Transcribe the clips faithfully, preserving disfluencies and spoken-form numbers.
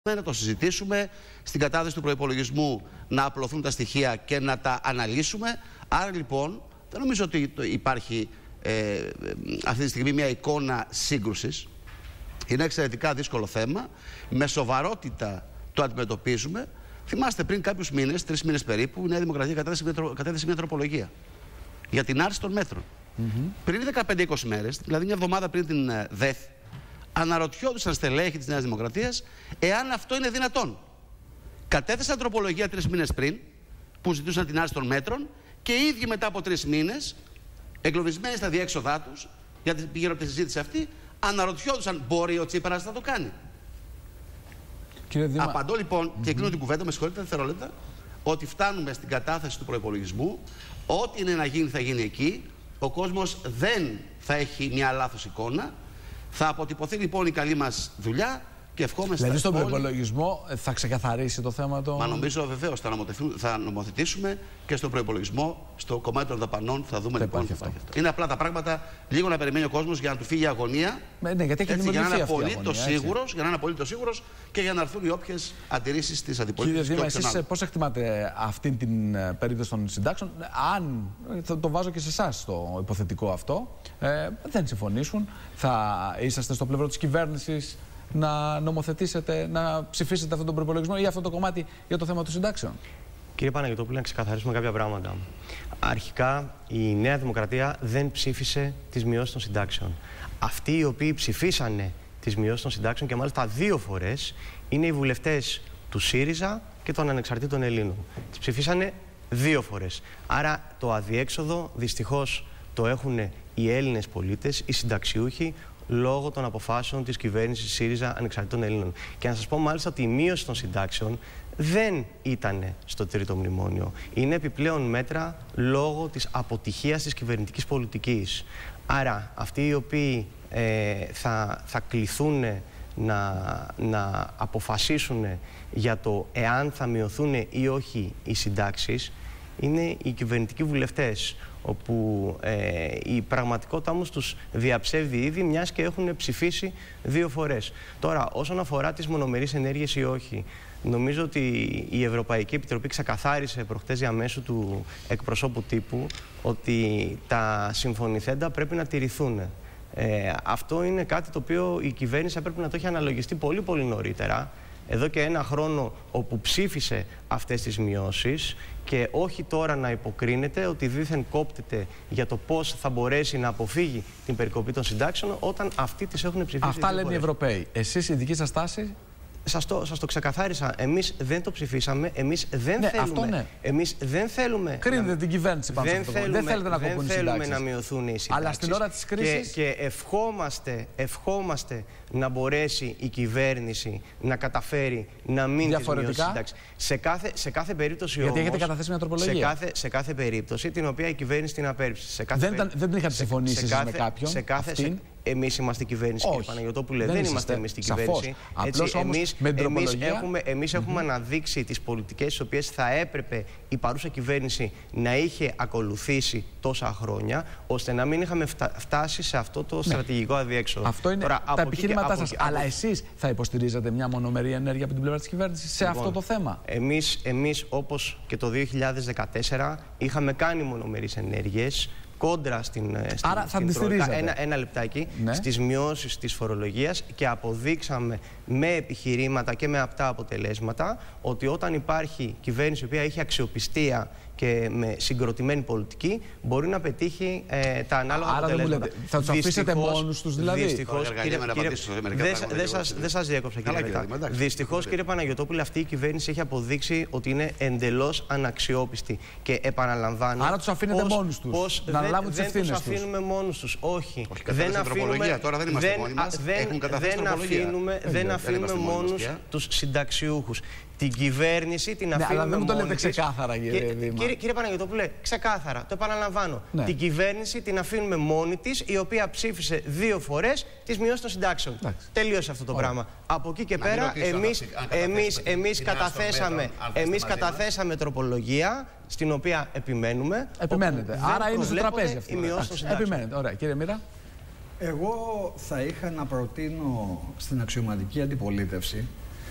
να το συζητήσουμε, στην κατάθεση του προϋπολογισμού να απλωθούν τα στοιχεία και να τα αναλύσουμε. Άρα λοιπόν δεν νομίζω ότι υπάρχει ε, αυτή τη στιγμή μια εικόνα σύγκρουσης. Είναι εξαιρετικά δύσκολο θέμα. Με σοβαρότητα το αντιμετωπίζουμε. Θυμάστε πριν κάποιους μήνες, τρεις μήνες περίπου, η Νέα Δημοκρατία κατέθεσε μια τροπολογία για την άρση των μέτρων. Mm-hmm. Πριν δεκαπέντε είκοσι μέρες, δηλαδή μια εβδομάδα πριν την ΔΕΘ, αναρωτιόντουσαν στελέχη της Νέας Δημοκρατίας εάν αυτό είναι δυνατόν. Κατέθεσαν τροπολογία τρεις μήνες πριν, που ζητούσαν την άρση των μέτρων, και οι ίδιοι μετά από τρεις μήνες, εγκλωβισμένοι στα διέξοδά τους, γιατί γύρω από τη συζήτηση αυτή, αναρωτιόντουσαν, μπορεί ο Τσίπρας να το κάνει. Δήμα... Απαντώ λοιπόν, mm-hmm. και κλείνω την κουβέντα, με συγχωρείτε δευτερόλεπτα, ότι φτάνουμε στην κατάθεση του προϋπολογισμού. Ό,τι είναι να γίνει θα γίνει εκεί. Ο κόσμος δεν θα έχει μια λάθος εικόνα. Θα αποτυπωθεί λοιπόν η καλή μας δουλειά και ευχόμαστε. Δηλαδή στον προϋπολογισμό θα ξεκαθαρίσει το θέμα το. Μα νομίζω βεβαίως θα, θα νομοθετήσουμε και στον προϋπολογισμό, στο κομμάτι των δαπανών θα δούμε λοιπόν τι υπάρχει αυτό. Είναι απλά τα πράγματα, λίγο να περιμένει ο κόσμος για να του φύγει η αγωνία. Ναι, ναι, γιατί έχει έτσι, για να είναι απολύτως σίγουρος, για να είναι απολύτως σίγουρος και για να έρθουν οι όποιες αντιρρήσεις της αντιπολίτευσης. Κύριε Δήμα, εσείς πώς εκτιμάτε αυτή την περίπτωση των συντάξεων, αν θα το βάζω και σε εσάς το υποθετικό αυτό, ε, δεν συμφωνήσουν, θα είσαστε στο πλευρό της κυβέρνησης να νομοθετήσετε, να ψηφίσετε αυτόν τον προϋπολογισμό ή αυτό το κομμάτι για το θέμα των συντάξεων? Κύριε Παναγιωτόπουλε, να ξεκαθαρίσουμε κάποια πράγματα. Αρχικά, η Νέα Δημοκρατία δεν ψήφισε τις μειώσεις των συντάξεων. Αυτοί οι οποίοι ψηφίσανε τις μειώσεις των συντάξεων, και μάλιστα δύο φορές, είναι οι βουλευτές του ΣΥΡΙΖΑ και των Ανεξαρτήτων Ελλήνων. Τις ψηφίσανε δύο φορές. Άρα το αδιέξοδο δυστυχώς το έχουν οι Έλληνες πολίτες, οι συνταξιούχοι, λόγω των αποφάσεων της κυβέρνησης ΣΥΡΙΖΑ Ανεξαρτήτων Ελλήνων. Και να σας πω μάλιστα ότι η μείωση των συντάξεων δεν ήταν στο τρίτο μνημόνιο. Είναι επιπλέον μέτρα λόγω της αποτυχίας της κυβερνητικής πολιτικής. Άρα αυτοί οι οποίοι ε, θα, θα κληθούν να, να αποφασίσουν για το εάν θα μειωθούν ή όχι οι συντάξεις είναι οι κυβερνητικοί βουλευτές, όπου ε, η πραγματικότητα όμως τους διαψεύδει ήδη, μιας και έχουν ψηφίσει δύο φορές. Τώρα, όσον αφορά τις μονομερείς ενέργειες ή όχι, νομίζω ότι η Ευρωπαϊκή Επιτροπή ξεκαθάρισε προχτές διαμέσου του εκπροσώπου τύπου ότι τα συμφωνηθέντα πρέπει να τηρηθούν. Ε, αυτό είναι κάτι το οποίο η κυβέρνηση πρέπει να το έχει αναλογιστεί πολύ πολύ νωρίτερα, εδώ και ένα χρόνο, όπου ψήφισε αυτές τις μειώσεις, και όχι τώρα να υποκρίνεται ότι δήθεν κόπτεται για το πώς θα μπορέσει να αποφύγει την περικοπή των συντάξεων όταν αυτοί τις έχουν ψηφίσει. Αυτά λένε οι Ευρωπαίοι. Εσείς η δική σας στάση? Σας το, σας το ξεκαθάρισα. Εμείς δεν το ψηφίσαμε. Εμείς δεν ναι, θέλουμε. Αυτό ναι. Εμείς δεν θέλουμε. Κρίνετε να... την κυβέρνηση πάνω δεν σε αυτό. θέλουμε, δεν θέλετε να κοπούν οι συντάξεις. Δεν θέλουμε να μειωθούν οι συντάξεις. Αλλά στην ώρα της κρίσης. Και, και ευχόμαστε, ευχόμαστε να μπορέσει η κυβέρνηση να καταφέρει να μην τις μειώσει συντάξεις. Σε κάθε, σε κάθε περίπτωση Γιατί όμως, έχετε καταθέσει μια τροπολογία. Σε κάθε, σε κάθε περίπτωση την οποία η κυβέρνηση την απέρριψε. Σε κάθε δεν, περί... δεν είχατε συμφωνήσει σε, με κάποιον. Σε κάθε, σε, εμείς είμαστε κυβέρνηση, κύριε Παναγιωτόπουλε. Δεν, δεν είμαστε εμείς την κυβέρνηση. Έτσι, εμείς, εμείς έχουμε, εμείς έχουμε mm-hmm. αναδείξει τις πολιτικές τις οποίες θα έπρεπε η παρούσα κυβέρνηση να είχε ακολουθήσει τόσα χρόνια, ώστε να μην είχαμε φτάσει σε αυτό το ναι. στρατηγικό αδιέξοδο. Αυτό είναι Τώρα, τα επιχειρήματά σας. Από... Αλλά εσείς θα υποστηρίζετε μια μονομερή ενέργεια από την πλευρά της κυβέρνησης σε λοιπόν, αυτό το θέμα? Εμείς, εμείς, όπως και το δύο χιλιάδες δεκατέσσερα, είχαμε κάνει μονομερείς ενέργειες κόντρα στην, στην, Άρα θα στην Τρόικα, ένα, ένα λεπτάκι, ναι. στις μειώσεις της φορολογίας, και αποδείξαμε με επιχειρήματα και με απτά αποτελέσματα ότι όταν υπάρχει κυβέρνηση η οποία έχει αξιοπιστία και με συγκροτημένη πολιτική, μπορεί να πετύχει ε, τα ανάλογα Άρα αποτελέσματα. Δεν λέτε, θα τους αφήσετε μόνους τους δηλαδή? Δυστυχώς, κύριε, κύριε, δεν σας, δε σας διέκοψα κύριε Βετά. Δυστυχώς κύριε Παναγιωτόπουλε, αυτή η κυβέρνηση έχει αποδείξει ότι είναι εντελώς αναξιόπιστη. Και επαναλαμβάνω. Άρα τους αφήνετε πώς, μόνους τους πώς να δεν, λάβουν τις ευθύνες τους? Δεν τους αφήνουμε μόνους τους. Όχι. Όχι δεν αφήνουμε, τώρα δεν είμαστε μόνοι μας. Δεν αφήνουμε, δεν αφήνουμε μόνους τους συνταξιούχους. Την κυβέρνηση την αφήνουμε. Ναι, αλλά δεν μου το λέτε ξεκάθαρα, κύριε Δήμα. Κύριε, κύριε Παναγιωτόπουλε, ξεκάθαρα, το επαναλαμβάνω. Ναι. Την κυβέρνηση την αφήνουμε μόνη της, η οποία ψήφισε δύο φορές τις μειώσεις των συντάξεων. Εντάξει. Τελείωσε αυτό το Ωραία. πράγμα. Από εκεί και να πέρα, εμείς, εμείς, εμείς, καταθέσαμε, εμείς καταθέσαμε τροπολογία, στην οποία επιμένουμε. Επιμένετε. Άρα είναι στο τραπέζι αυτό. Επιμένετε. Ωραία, κύριε Μοίρα. Εγώ θα είχα να προτείνω στην αξιωματική αντιπολίτευση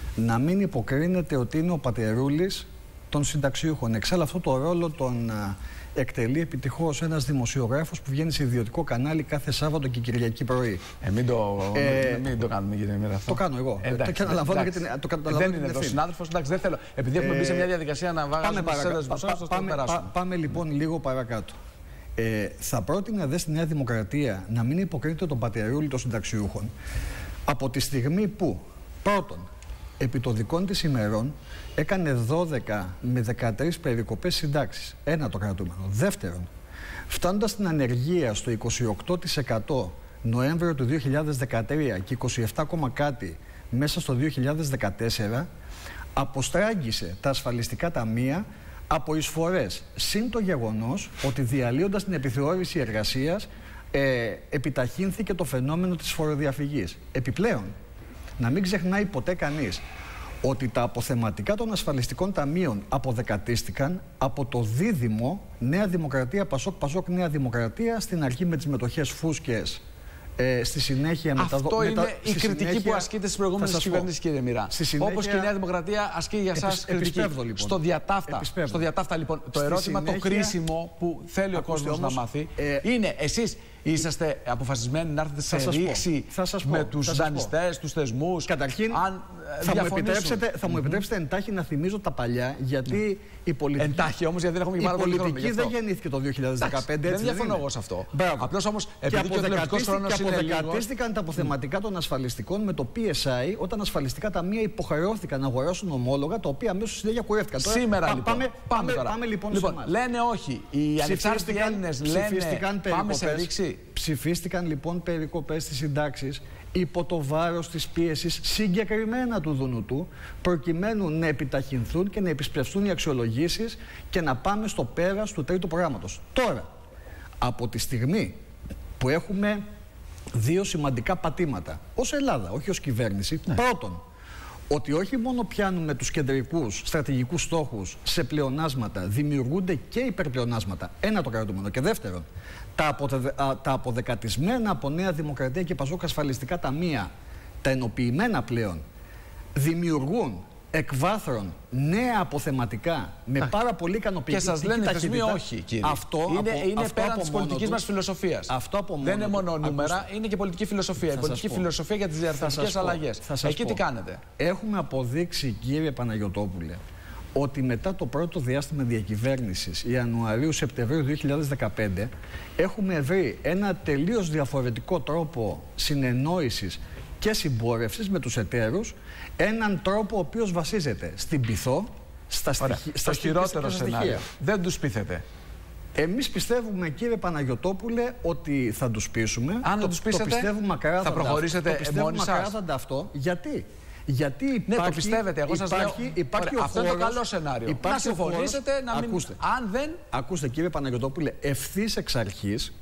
να μην υποκρίνεται ότι είναι ο πατερούλης των συνταξιούχων. Εξάλλου αυτό το ρόλο τον α, εκτελεί επιτυχώς ένας δημοσιογράφος που βγαίνει σε ιδιωτικό κανάλι κάθε Σάββατο και Κυριακή πρωί. Ε, μην, το, ε, μην το κάνουμε, κύριε Μοίρα, αυτό. Το κάνω εγώ. Ε, εντάξει, το καταλαβαίνω και την, το καταλαβαίνω. Δεν είναι το συνάδελφος. Εντάξει, δεν θέλω. Επειδή έχουμε μπει σε μια διαδικασία να βάζουμε τις έδρες μπροστά, θα το περάσουμε. Πάμε λοιπόν λίγο παρακάτω. Ε, θα πρότεινα δε στη Νέα Δημοκρατία να μην υποκρίνεται τον πατερούλη των συνταξιούχων από τη στιγμή που πρώτον επί των δικών της ημερών έκανε δώδεκα με δεκατρείς περικοπές συντάξεις. Ένα το κρατούμενο. Δεύτερον, φτάνοντας την ανεργία στο είκοσι οκτώ τοις εκατό Νοέμβριο του δύο χιλιάδες δεκατρία και είκοσι επτά, κάτι μέσα στο δύο χιλιάδες δεκατέσσερα, αποστράγγισε τα ασφαλιστικά ταμεία από εισφορές, συν το γεγονός ότι διαλύοντας την επιθεώρηση εργασίας ε, επιταχύνθηκε το φαινόμενο της φοροδιαφυγής. Επιπλέον, να μην ξεχνάει ποτέ κανείς ότι τα αποθεματικά των ασφαλιστικών ταμείων αποδεκατίστηκαν από το δίδυμο Νέα Δημοκρατία, Πασόκ, Πασόκ, Νέα Δημοκρατία, στην αρχή με τις μετοχές φούσκες. Ε, στη συνέχεια αυτό μεταδο... είναι μετα... η κριτική συνέχεια... που ασκείται στις προηγούμενες κυβερνήσεις, κύριε Μοίρα. Συνέχεια... Όπως και η Νέα Δημοκρατία ασκεί για σας κριτική. Λοιπόν. Στο διατάφτα, στο διατάφτα λοιπόν, το ερώτημα συνέχεια... το κρίσιμο που θέλει ο κόσμος όμως, να μάθει ε... είναι εσείς είσαστε αποφασισμένοι να έρθετε σε ρήξη με τους δανειστές, τους θεσμούς. Καταρχήν, αν θα μου επιτρέψετε, θα μου επιτρέψετε εντάχει να θυμίζω τα παλιά, γιατί η πολιτική, εντάχει όμως, γιατί δεν έχουμε η πολιτική δεν γεννήθηκε το δύο χιλιάδες δεκαπέντε. Δεν διαφωνώ εγώ σε αυτό. Απλώς όμως, επειδή και αποδεκατίστηκαν τα αποθεματικά των ασφαλιστικών με το πι ες άι, όταν ασφαλιστικά ταμεία υποχρεώθηκαν να αγοράσουν ομόλογα, τα οποία αμέσως συνέχεια κουρεύτηκαν. Σήμερα λοιπόν. Πάμε, πάμε λοιπόν σε εμάς. Λένε όχι. Οι ανεξάρτητοι Έλληνες λένε πάμε σε ρήξη. Ψηφίστηκαν λοιπόν περικοπές στις συντάξεις υπό το βάρος της πίεσης συγκεκριμένα του Δουνουτού, προκειμένου να επιταχυνθούν και να επισπευστούν οι αξιολογήσεις και να πάμε στο πέρας του τρίτου προγράμματος. Τώρα, από τη στιγμή που έχουμε δύο σημαντικά πατήματα ως Ελλάδα, όχι ως κυβέρνηση, ναι. Πρώτον, ότι όχι μόνο πιάνουμε τους κεντρικούς στρατηγικούς στόχους σε πλεονάσματα, δημιουργούνται και υπερπλεονάσματα. Ένα το κρατούμενο. Και δεύτερον, τα, αποτε, α, τα αποδεκατισμένα από Νέα Δημοκρατία και Πασόκ ασφαλιστικά ταμεία, τα ενοποιημένα πλέον, δημιουργούν εκ βάθρων νέα αποθεματικά με πάρα πολύ ικανοποιητική ταχύτητα. Και σας λένε οι θεσμοί όχι, κύριε. Αυτό είναι από, είναι αυτό πέραν της πολιτικής μας φιλοσοφίας. Αυτό από μόνο Δεν είναι μόνο του. νούμερα, Ακούστε. είναι και πολιτική φιλοσοφία. Η πολιτική πω. φιλοσοφία για τις διαρθρωτικές αλλαγές. Εκεί πω. τι κάνετε. Έχουμε αποδείξει, κύριε Παναγιωτόπουλε, ότι μετά το πρώτο διάστημα διακυβέρνησης Ιανουαρίου-Σεπτεμβρίου δύο χιλιάδες δεκαπέντε έχουμε βρει ένα τελείως διαφορετικό τρόπο συνεννόησης και συμπόρευσης με τους εταίρους, έναν τρόπο ο οποίος βασίζεται στην πειθό, στα, στοιχεία, στα χειρότερο σενάριο. Δεν τους πείθετε. Εμείς πιστεύουμε, κύριε Παναγιωτόπουλε, ότι θα τους πείσουμε. Αν το, τους πείσετε, το πιστεύουμε ακράδαντα, θα προχωρήσετε το πιστεύουμε μόνοι σας. ακράδαντα αυτό. Γιατί? Γιατί υπάρχει, ναι, το πιστεύετε. Εγώ σας υπάρχει, λέω, υπάρχει ωραία, ο αυτό χώρος, είναι το καλό σενάριο. Να συμφωνήσετε, χώρος, να μην... Ακούστε, αν δεν... Ακούστε, κύριε Παναγιωτόπουλε, ευθύς εξ αρχής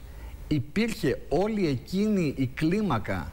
υπήρχε όλη εκείνη η κλίμακα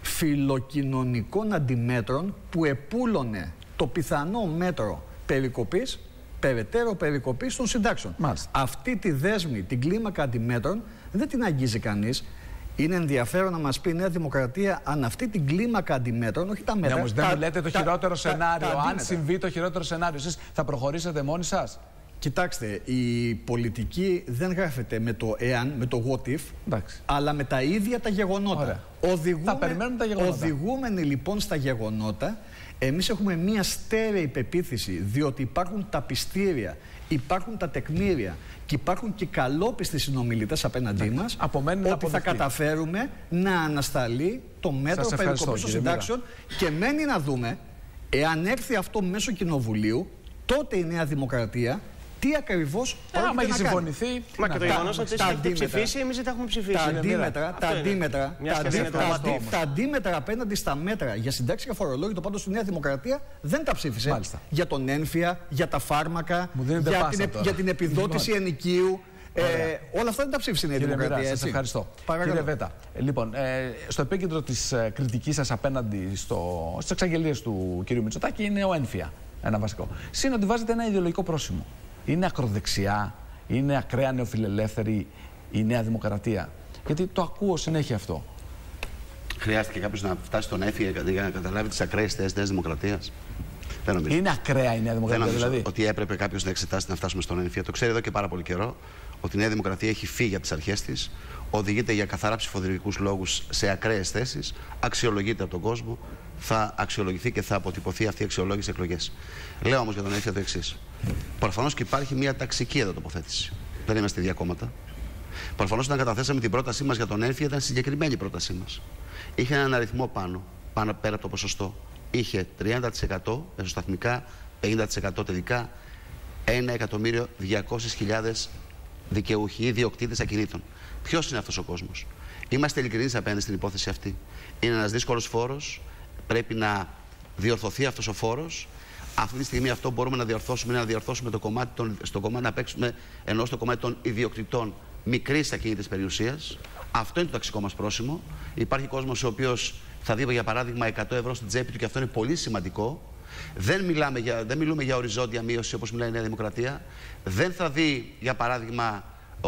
φιλοκοινωνικών αντιμέτρων που επούλωνε το πιθανό μέτρο περικοπής, περαιτέρω περικοπής των συντάξεων. Μάλιστα. Αυτή τη δέσμη, την κλίμακα αντιμέτρων, δεν την αγγίζει κανείς. Είναι ενδιαφέρον να μας πει η Νέα Δημοκρατία αν αυτή την κλίμακα αντιμέτρων, όχι τα μέτρα. Ναι, όμως δεν μου λέτε το τα, χειρότερο τα, σενάριο. τα, τα αν συμβεί το χειρότερο σενάριο, εσείς θα προχωρήσετε μόνοι σας. Κοιτάξτε, η πολιτική δεν γράφεται με το εάν, με το what if, εντάξει, αλλά με τα ίδια τα γεγονότα. Οδηγούμε, θα περιμένουμε τα γεγονότα. Οδηγούμενοι λοιπόν στα γεγονότα, εμείς έχουμε μία στέρεη πεποίθηση, διότι υπάρχουν τα πιστήρια, υπάρχουν τα τεκμήρια και υπάρχουν και καλόπιστοι συνομιλητές απέναντί μας, ότι θα καταφέρουμε να ανασταλεί το μέτρο περικοπής των συντάξεων και μένει να δούμε, εάν έρθει αυτό μέσω κοινοβουλίου, τότε η Νέα Δημοκρατία τι ακριβώς πρόκειται να κάνει. συμφωνηθεί. Μα και το γεγονός ότι εσείς έχετε ψηφίσει, εμείς δεν τα έχουμε ψηφίσει. Τα αντίμετρα, τα αντίμετρα, τα αντίμετρα απέναντι στα μέτρα για συντάξει και φορολόγητο πάντως η Νέα Δημοκρατία δεν τα ψήφισε. Μάλιστα. Για τον ένφια, για τα φάρμακα, για την, για την επιδότηση ενοικίου. Ε, όλα αυτά δεν τα ψήφισε η Νέα Δημοκρατία. Μοίρα, σας ευχαριστώ. Παρακαλώ. Κύριε Βέτα, λοιπόν, ε, στο επίκεντρο της ε, κριτικής σας απέναντι στο, στις εξαγγελίες του κ. Μητσοτάκη είναι ο ένφια. Ένα βασικό. Συν ότι βάζετε ένα ιδεολογικό πρόσημο. Είναι ακροδεξιά, είναι ακραία νεοφιλελεύθερη η Νέα Δημοκρατία. Γιατί το ακούω συνέχεια αυτό. Χρειάστηκε κάποιο να φτάσει στον έμφυα για να καταλάβει τις ακραίες θέσεις της Νέας Δημοκρατίας. Δεν νομίζω. Είναι ακραία η Νέα Δημοκρατία, δεν δηλαδή. Ότι έπρεπε κάποιο να εξετάσει να φτάσουμε στον έμφυα. Το ξέρει εδώ και πάρα πολύ καιρό ότι η Νέα Δημοκρατία έχει φύγει από τις αρχές της, οδηγείται για καθαρά ψηφοδηλικούς λόγους σε ακραίες θέσεις, αξιολογείται από τον κόσμο, θα αξιολογηθεί και θα αποτυπωθεί αυτή η αξιολόγηση εκλογές. Λέω όμως για τον έμφυα το εξής. Προφανώς και υπάρχει μια ταξική εδώ τοποθέτηση. Δεν είμαστε ίδια κόμματα. Προφανώς όταν καταθέσαμε την πρότασή μας για τον έμφυα ήταν συγκεκριμένη η πρότασή μας. Είχε έναν αριθμό πάνω, πάνω πέρα από το ποσοστό. Είχε τριάντα τοις εκατό εσωσταθμικά, πενήντα τοις εκατό τελικά, ένα εκατομμύριο διακόσιες χιλιάδες δικαιούχοι ή ιδιοκτήτες ακινήτων. Ποιος είναι αυτός ο κόσμος? Είμαστε ειλικρινείς απέναντι στην υπόθεση αυτή. Είναι ένας δύσκολος φόρος, πρέπει να διορθωθεί αυτός ο φόρος. Αυτή τη στιγμή αυτό μπορούμε να διορθώσουμε, είναι να διορθώσουμε το κομμάτι των, στο κομμάτι να παίξουμε ενώ στο κομμάτι των ιδιοκτητών μικρής ακίνητης περιουσίας. Αυτό είναι το ταξικό μας πρόσημο. Υπάρχει κόσμος ο οποίος θα δει για παράδειγμα εκατό ευρώ στην τσέπη του και αυτό είναι πολύ σημαντικό. Δεν, μιλάμε για, δεν μιλούμε για οριζόντια μείωση όπως μιλάει η Νέα Δημοκρατία. Δεν θα δει για παράδειγμα ο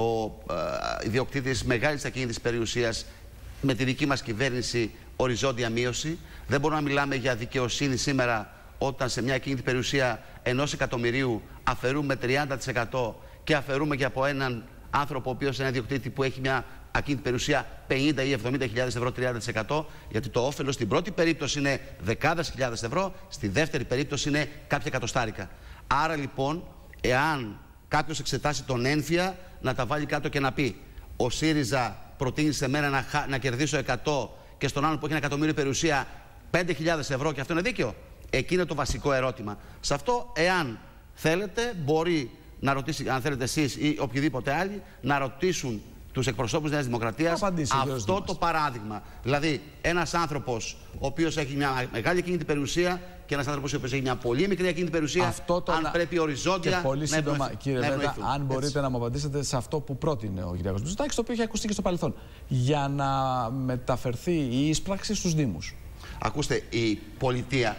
ε, ιδιοκτήτης μεγάλης ακίνητης περιουσίας με τη δική μας κυβέρνηση οριζόντια μείωση. Δεν μπορούμε να μιλάμε για δικαιοσύνη σήμερα όταν σε μια ακίνητη περιουσία ενός εκατομμυρίου αφαιρούμε τριάντα τοις εκατό και αφαιρούμε και από έναν άνθρωπο ο οποίος είναι ένα ιδιοκτήτη που έχει μια ακίνητη περιουσία πενήντα ή εβδομήντα χιλιάδες ευρώ, τριάντα τοις εκατό, γιατί το όφελος στην πρώτη περίπτωση είναι δεκάδες χιλιάδες ευρώ, στη δεύτερη περίπτωση είναι κάποια εκατοστάρικα. Άρα λοιπόν, εάν κάποιος εξετάσει τον έμφυα, να τα βάλει κάτω και να πει: ο ΣΥΡΙΖΑ προτείνει σε μένα να, να κερδίσω εκατό και στον άλλον που έχει ένα εκατομμύριο περιουσία πέντε χιλιάδες ευρώ και αυτό είναι δίκαιο. Εκεί είναι το βασικό ερώτημα. Σε αυτό, εάν θέλετε, μπορεί να ρωτήσει, αν θέλετε εσείς ή οποιοδήποτε άλλοι, να ρωτήσουν τους εκπροσώπους της Νέας Δημοκρατίας αυτό το παράδειγμα. Δηλαδή, ένας άνθρωπος ο οποίος έχει μια μεγάλη ακίνητη περιουσία και ένας άνθρωπος ο οποίος έχει μια πολύ μικρή ακίνητη περιουσία, αυτό το αν να... πρέπει οριζόντια. Και πολύ να σύντομα, κύριε να Βέτα, αν μπορείτε Έτσι. να μου απαντήσετε σε αυτό που πρότεινε ο κ. Μητσοτάκης, το οποίο έχει ακουστεί και στο παρελθόν, για να μεταφερθεί η εισπράξη στους Δήμους. Ακούστε, η πολιτεία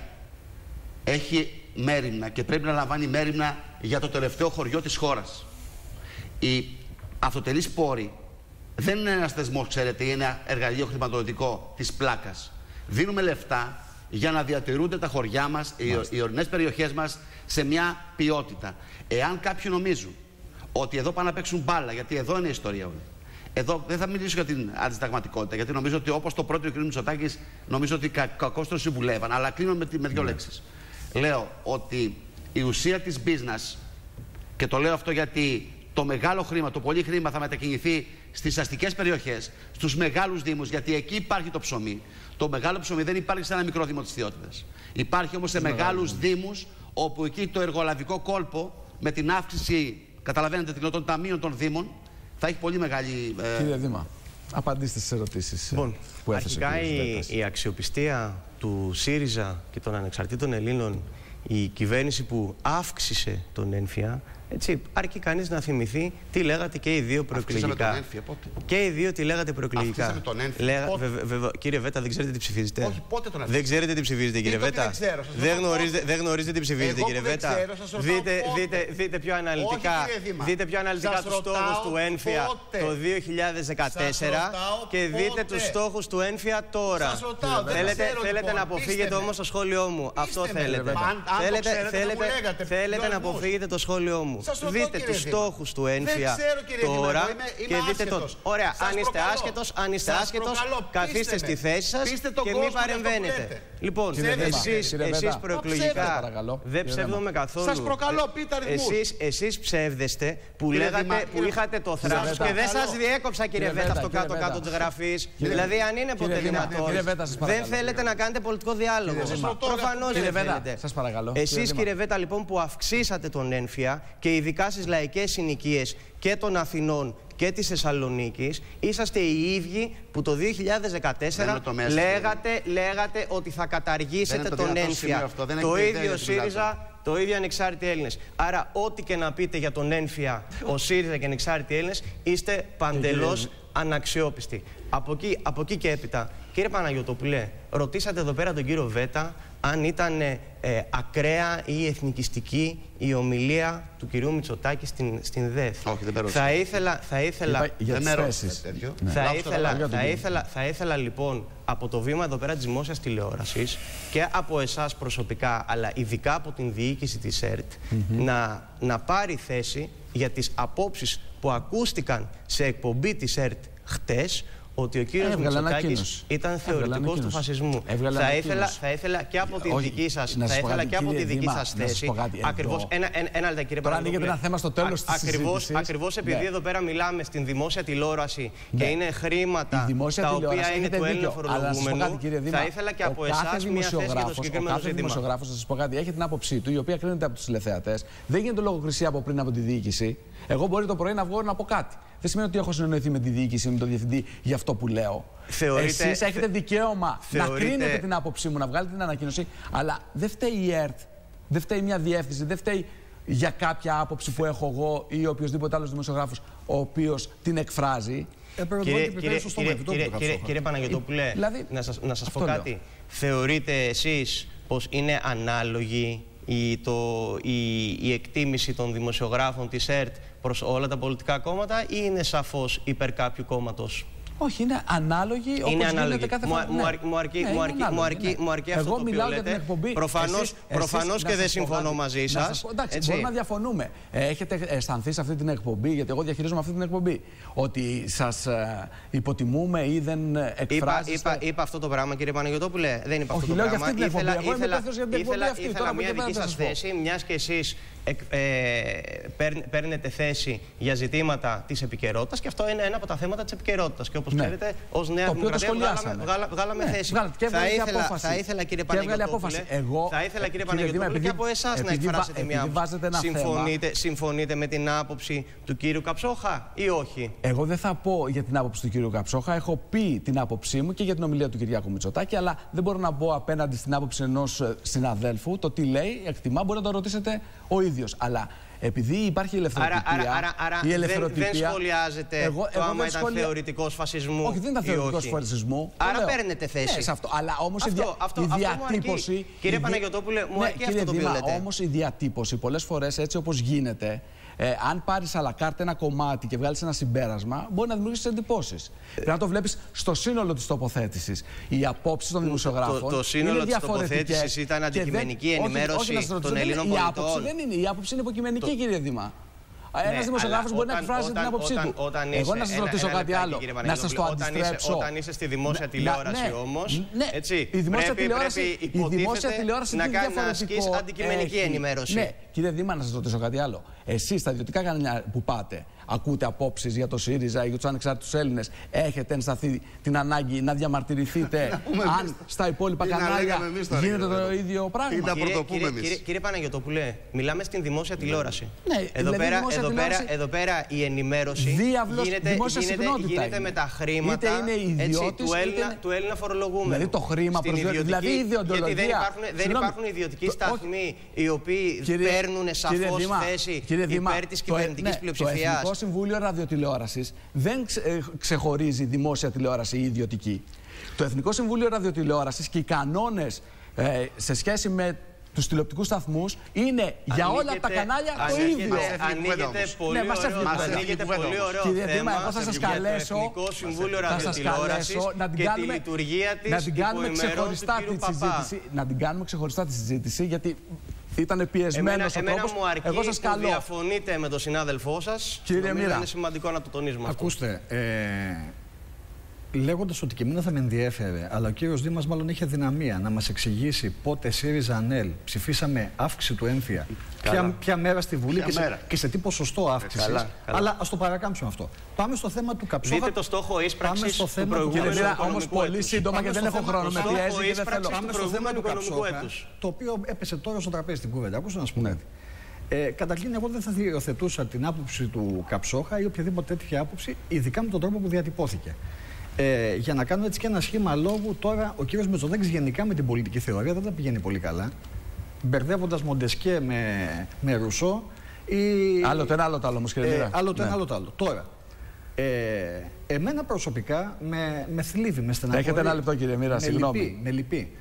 έχει μέριμνα και πρέπει να λαμβάνει μέριμνα για το τελευταίο χωριό της χώρας. Οι αυτοτελείς πόροι δεν είναι ένας θεσμός, ξέρετε, είναι ένα εργαλείο χρηματοδοτικό της πλάκας. Δίνουμε λεφτά για να διατηρούνται τα χωριά μας, οι, οι ορεινές περιοχές μας σε μια ποιότητα. Εάν κάποιοι νομίζουν ότι εδώ πάνε να παίξουν μπάλα, γιατί εδώ είναι η ιστορία όλη. Εδώ δεν θα μιλήσω για την αντισυνταγματικότητα, γιατί νομίζω ότι όπως το πρώτο ο κ. Μητσοτάκης, νομίζω ότι κα, κακώς τον συμβουλεύαν, αλλά κλείνω με, με δύο ναι. λέξεις. Λέω ότι η ουσία της business, και το λέω αυτό γιατί το μεγάλο χρήμα, το πολύ χρήμα θα μετακινηθεί στις αστικές περιοχές, στους μεγάλους δήμους, γιατί εκεί υπάρχει το ψωμί. Το μεγάλο ψωμί δεν υπάρχει σε ένα μικρό δήμο της Θεότητας. Υπάρχει όμως σε μεγάλους δήμους, όπου εκεί το εργολαβικό κόλπο με την αύξηση, καταλαβαίνετε, των ταμείων των δήμων, θα έχει πολύ μεγάλη. Ε... Κύριε Δήμα, απαντήστε στις ερωτήσεις λοιπόν, που έθεσε. Αρχικά η, η αξιοπιστία του ΣΥΡΙΖΑ και των ανεξαρτήτων Ελλήνων, η κυβέρνηση που αύξησε τον έμφυα, έτσι, αρκεί κανείς να θυμηθεί τι λέγατε και οι δύο προεκλογικά. Τον έμφυα, πότε? Και οι δύο τι λέγατε προεκλογικά. Τον έμφυα, Λέγα... βε, βε, βε, κύριε Βέτα, δεν ξέρετε τι ψηφίζετε. Όχι, πότε τον δεν ξέρετε τι ψηφίζετε, κύριε Βέτα. Δεν, ξέρω, δεν, γνωρίζετε, δεν γνωρίζετε τι ψηφίζετε, κύριε Βέτα. Ξέρω, δείτε, δείτε, δείτε πιο αναλυτικά, Όχι, δείτε πιο αναλυτικά τους στόχους του έμφυα το δύο χιλιάδες δεκατέσσερα και δείτε τους στόχους του έμφυα τώρα. Θέλετε να αποφύγετε όμως το σχόλιο μου. Αυτό θέλετε. Θέλετε να αποφύγετε το σχόλιο μου. Δείτε τους στόχους του έμφυα τώρα και δείτε το. Ωραία, αν είστε άσχετος, αν είστε άσχετος, καθίστε στη θέση σας και μην παρεμβαίνετε. Λοιπόν, εσείς, εσείς προεκλογικά δεν ψεύδομαι καθόλου. Σας προκαλώ, πείτε αριθμούς. Εσείς, εσείς ψεύδεστε που, λέγατε, που είχατε το θράσος και δεν σας διέκοψα, κύριε Βέτα, αυτό κάτω-κάτω της γραφής. Δηλαδή, αν είναι ποτέ δυνατόν, δεν θέλετε να κάνετε πολιτικό διάλογο. Προφανώς δεν θέλετε. Εσείς, κύριε Βέτα, λοιπόν, που αυξήσατε τον έμφυα και ειδικά στις λαϊκές συνοικίες και των Αθηνών και της Θεσσαλονίκης, είσαστε οι ίδιοι που το δύο χιλιάδες δεκατέσσερα λέγατε, λέγατε ότι θα καταργήσετε το τον έμφυα. Το ίδιο ΣΥΡΙΖΑ, το ίδιο ανεξάρτητοι Έλληνες. Άρα, ό,τι και να πείτε για τον έμφυα, ο ΣΥΡΙΖΑ και ανεξάρτητοι Έλληνες, είστε παντελώς αναξιόπιστοι. Από εκεί, από εκεί και έπειτα, κύριε Παναγιωτοπουλέ, ρωτήσατε εδώ πέρα τον κύριο Βέτα αν ήταν ε, ακραία ή εθνικιστική η ομιλία του κυρίου Μητσοτάκη στην, στην ΔΕΘ. Όχι, δεν παίρνω. Θα ήθελα, θα ήθελα, Είπα, για τις θέσεις. Ναι. Θα, ήθελα, θα, ήθελα, θα ήθελα λοιπόν από το βήμα εδώ πέρα της δημόσιας τηλεόρασης και από εσάς προσωπικά, αλλά ειδικά από την διοίκηση της ΕΡΤ, mm-hmm. να, να πάρει θέση για τις απόψεις που ακούστηκαν σε εκπομπή της ΕΡΤ χτες, ότι ο κύριος Μητσοτάκης ήταν θεωρητικός του φασισμού. Θα ήθελα, θα ήθελα και από τη δική σας, θα ήθελα και από τη δική σας θέση. Ακριβώς, ένα, ένα, ένα λεπτό κύριε Παναγιώτοπουλε. Τώρα ανοίγεται ένα θέμα στο τέλος της συζήτησης. Ακριβώς επειδή εδώ πέρα μιλάμε στην δημόσια τηλεόραση και είναι χρήματα τα οποία είναι του Έλληνα φορολογούμενου, θα ήθελα και από εσάς μια θέση για το συγκεκριμένο ζήτημα. Ο κάθε δημοσιογράφος, θα σας πω κάτι, έχει την άποψή του, η οποία κρίνεται από τους τηλεθεατές. Δεν γίνεται λογοκρισία από πριν από τη διοίκηση. Εγώ μπορεί το πρωί να βγω να πω κάτι. Δεν σημαίνει ότι έχω συνεννοηθεί με τη διοίκηση, με τον διευθυντή για αυτό που λέω. Θεωρείτε, Εσείς έχετε δικαίωμα θεωρείτε... να κρίνετε την άποψή μου, να βγάλετε την ανακοίνωση, αλλά δεν φταίει η ΕΡΤ, δεν φταίει μια διεύθυνση, δεν φταίει για κάποια άποψη που έχω εγώ ή οποιοδήποτε άλλος δημοσιογράφος ο οποίος την εκφράζει. Ε, κύριε, κύριε, κύριε, κύριε, κύριε, κύριε Παναγιωτόπουλε, δηλαδή, να σας, να σας πω κάτι. Λέω. Θεωρείτε εσείς πως είναι ανάλογη η, το, η, η εκτίμηση των δημοσιογράφων της ΕΡΤ προς όλα τα πολιτικά κόμματα ή είναι σαφώς υπέρ κάποιου κόμματος? Όχι, είναι ανάλογη όπως είναι γίνεται κάθε φορά. Μου αρκεί αυτό το οποίο λέτε. Προφανώς, εσείς, προφανώς εσείς, και δεν συμφωνώ κάτι. μαζί σας. Σας εντάξει, μπορούμε να διαφωνούμε. Ε, έχετε αισθανθεί σε αυτή την εκπομπή, γιατί εγώ διαχειρίζομαι αυτή την εκπομπή, ότι σας ε, υποτιμούμε ή δεν εκφράζεστε. Είπα, είπα, είπα αυτό το πράγμα, κύριε Παναγιωτόπουλε. Δεν είπα Όχι, αυτό το λέω πράγμα. Για αυτή την εκπομπή. Ήθελα, εγώ είμαι για την εκπομπή αυτή. Ήθελα μια δική σας θέση, μιας και εσείς παίρνετε θέση για ζητήματα της επικαιρότητας και αυτό είναι ένα από τα θέματα της επικαιρότητας. Και όπως ξέρετε, ως Νέα Δημοκρατία βγάλαμε, βγάλαμε ναι, θέση. Και θα, ήθελα, θα ήθελα, κύριε Παναγιωτόπουλε, Εγώ, θα ήθελα, κύριε Παναγιωτόπουλε, και από εσάς να εκφράσετε μια άποψη. Συμφωνείτε, συμφωνείτε με την άποψη του κύριου Καψόχα ή όχι? Εγώ δεν θα πω για την άποψη του κύριου Καψόχα. Έχω πει την άποψή μου και για την ομιλία του Κυριάκου Μητσοτάκη, αλλά δεν μπορώ να μπω απέναντι στην άποψη ενός συναδέλφου. Το τι λέει, εκτιμά, μπορεί να το ρωτήσετε ο ίδιος. Αλλά επειδή υπάρχει η ελευθεροτυπία, άρα, άρα, άρα, η ελευθεροτυπία, δεν, δεν σχολιάζεται εγώ, το εγώ άμα ήταν σχολια... θεωρητικός φασισμού. Όχι, δεν ήταν θεωρητικός φασισμού. Άρα παίρνετε θέση. Ναι, σε αυτό. Αλλά όμως αυτό, η, δια... αυτό, η αυτό διατύπωση... Μου αρκεί, κύριε Παναγιωτόπουλε, μου αρκεί ναι, αυτό το οποίο λέτε. Όμως η διατύπωση πολλές φορές έτσι όπως γίνεται, ε, αν πάρεις à la carte ένα κομμάτι και βγάλεις ένα συμπέρασμα, μπορεί να δημιουργήσεις εντυπώσεις. Ε, Πρέπει να το βλέπεις στο σύνολο της τοποθέτησης. Οι απόψεις των δημοσιογράφων. Το, το σύνολο της τοποθέτησης ήταν αντικειμενική δεν, ενημέρωση όχι, όχι, των Ελλήνων πολιτών. Η άποψη δεν είναι. Η άποψη είναι υποκειμενική, το... κύριε Δήμα. Ένας ναι, δημοσιογράφος μπορεί όταν, να εκφράσει την άποψή όταν, του. Όταν είσαι, Εγώ να σας ρωτήσω ένα, κάτι ένα, άλλο. Κύριε, να σας το αντιστρέψω. Όταν είσαι στη δημόσια τηλεόραση ναι, όμως, ναι, έτσι, η δημόσια πρέπει, τηλεόραση, πρέπει η δημόσια τηλεόραση να, να ασκείς αντικειμενική έχει. ενημέρωση. Ναι, κύριε Δήμα, να σας ρωτήσω κάτι άλλο. Εσείς στα ιδιωτικά κανάλια που πάτε, ακούτε απόψεις για το ΣΥΡΙΖΑ ή για τους ανεξάρτητους Έλληνες, έχετε ενσταθεί την ανάγκη να διαμαρτυρηθείτε αν στα υπόλοιπα κανάλια γίνεται το ίδιο πράγμα? Κύριε Παναγιωτόπουλε, μιλάμε στην δημόσια τηλεόραση. Εδώ πέρα η ενημέρωση γίνεται με τα χρήματα του Έλληνα φορολογούμενου. Δηλαδή το χρήμα προσδιορίζει. Δηλαδή η ιδεοντολογία. Δεν υπάρχουν ιδιωτικοί σταθμοί οι οποίοι παίρνουν σαφώς θέση υπέρ της κυβερνητικής πλειοψηφίας. Το Εθνικό Συμβούλιο Ραδιοτηλεόρασης δεν ξεχωρίζει δημόσια τηλεόραση ή ιδιωτική. Το Εθνικό Συμβούλιο Ραδιοτηλεόρασης και οι κανόνες ε, σε σχέση με τους τηλεοπτικούς σταθμούς είναι για όλα τα κανάλια το ίδιο. Ανοίγεται πολύ, ναι, ωραίο, πολύ ωραίο Κύριε θέμα. Δήμα, εγώ θα σας καλέσω, το Εθνικό Συμβούλιο Ραδιοτηλεόρασης και τη λειτουργία της να την κάνουμε ξεχωριστά τη συζήτηση. Να την κάνουμε ξεχωριστά τη συζήτηση, γιατί ήταν πιεσμένος ο τρόπος. Εμένα μου αρκεί εγώ σας καλώ. Που διαφωνείτε με τον συνάδελφό σας. Κύριε Μοίρα, είναι σημαντικό να το τονίζουμε αυτό. Ακούστε, ε, λέγοντας ότι και εμένα θα με ενδιέφερε, αλλά ο κύριος Δήμας μάλλον είχε δυναμία να μας εξηγήσει πότε ΣΥΡΙΖΑ ΑΝΕΛ ψηφίσαμε αύξηση του έμφυα, ποια, ποια μέρα στη Βουλή και σε, και σε τι ποσοστό αύξησης. Καλά, καλά. Αλλά ας το παρακάμψουμε αυτό. Πάμε στο θέμα του Καψόχα. Δείτε το στόχο ίσπραξης του προηγούμενου οικονομικού όμως πολύ σύντομα και δεν έχω χρόνο με πιέζει και δεν θέλω. Πάμε στο θέμα του Καψόχα, το οποίο έπεσε τώρα στο τραπέζι την κουβέντα. Ακούστε να σου πω κάτι. Ε, καταρχήν, εγώ δεν θα υιοθετούσα την άποψη του Καψόχα ή οποιαδήποτε τέτοια άποψη, ειδικά με τον τρόπο που διατυπώθηκε. Ε, για να κάνω έτσι και ένα σχήμα λόγου, τώρα ο κύριος Μητσοτάκης γενικά με την πολιτική θεωρία δεν τα πηγαίνει πολύ καλά. Μπερδεύοντας Μοντεσκέ με, με Ρουσό. Ή... Άλλο το ένα, άλλο το άλλο όμως, κύριε Μοίρα. Ε, άλλο το ναι. ένα, άλλο το άλλο. Τώρα, ε, εμένα προσωπικά με, με θλίβει, με στεναχωρεί. Έχετε ένα λεπτό, κύριε Μοίρα, συγγνώμη. Με λυπεί.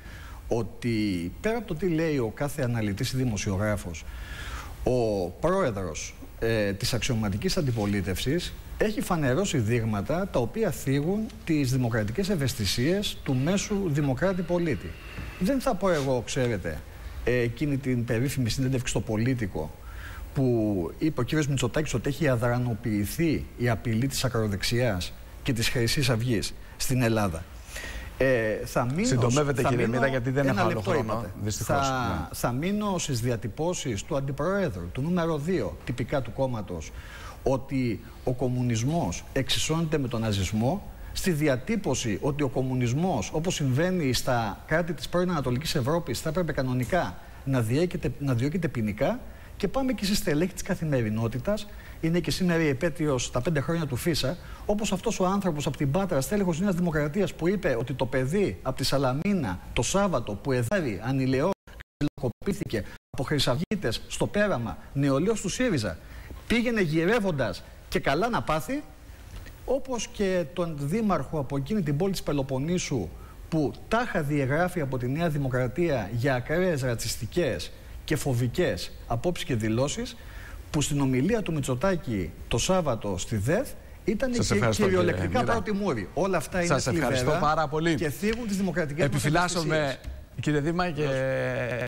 ότι πέρα από το τι λέει ο κάθε αναλυτής ή δημοσιογράφος, ο πρόεδρος ε, της αξιωματικής αντιπολίτευσης έχει φανερώσει δείγματα τα οποία θίγουν τις δημοκρατικές ευαισθησίες του μέσου δημοκράτη πολίτη. Δεν θα πω εγώ, ξέρετε, εκείνη την περίφημη συνέντευξη στο Πολίτικο που είπε ο κύριος Μητσοτάκης ότι έχει αδρανοποιηθεί η απειλή της ακροδεξιάς και της Χρυσής Αυγής στην Ελλάδα. Ε, θα μείνω, Συντομεύεται, θα κύριε μείνω, Μοίρα, γιατί δεν έχω άλλο χρόνο. Δυστυχώς. Θα, ναι. θα μείνω στις διατυπώσεις του Αντιπροέδρου, του νούμερο δύο, τυπικά του κόμματος, ότι ο κομμουνισμός εξισώνεται με τον ναζισμό, στη διατύπωση ότι ο κομμουνισμός, όπως συμβαίνει στα κράτη της πρώην Ανατολικής Ευρώπης, θα έπρεπε κανονικά να διώκεται, να διώκεται ποινικά. Και πάμε και στη στελέχη της καθημερινότητας. Είναι και σήμερα η επέτειος τα πέντε χρόνια του Φίσα, όπως αυτός ο άνθρωπος από την Πάτρα, στέλεχος Νέας Δημοκρατίας, που είπε ότι το παιδί από τη Σαλαμίνα το Σάββατο που εδάρει ανηλαιό ξυλοκοπήθηκε από χρυσαυγίτες στο πέραμα, νεολαίος του ΣΥΡΙΖΑ, πήγαινε γυρεύοντας και καλά να πάθει, όπως και τον δήμαρχο από εκείνη την πόλη της Πελοποννήσου που τάχα διαγράφει από τη Νέα Δημοκρατία για ακραίες ρατσιστικές και φοβικές απόψεις και δηλώσεις, που στην ομιλία του Μητσοτάκη το Σάββατο στη ΔΕΘ ήταν και κυριολεκτικά πρώτη μούρη. Όλα αυτά είναι σας ευχαριστώ πάρα πολύ και θίγουν τις δημοκρατικές μας ευαισθησίες. Επιφυλάσσομαι, κύριε Δήμα, και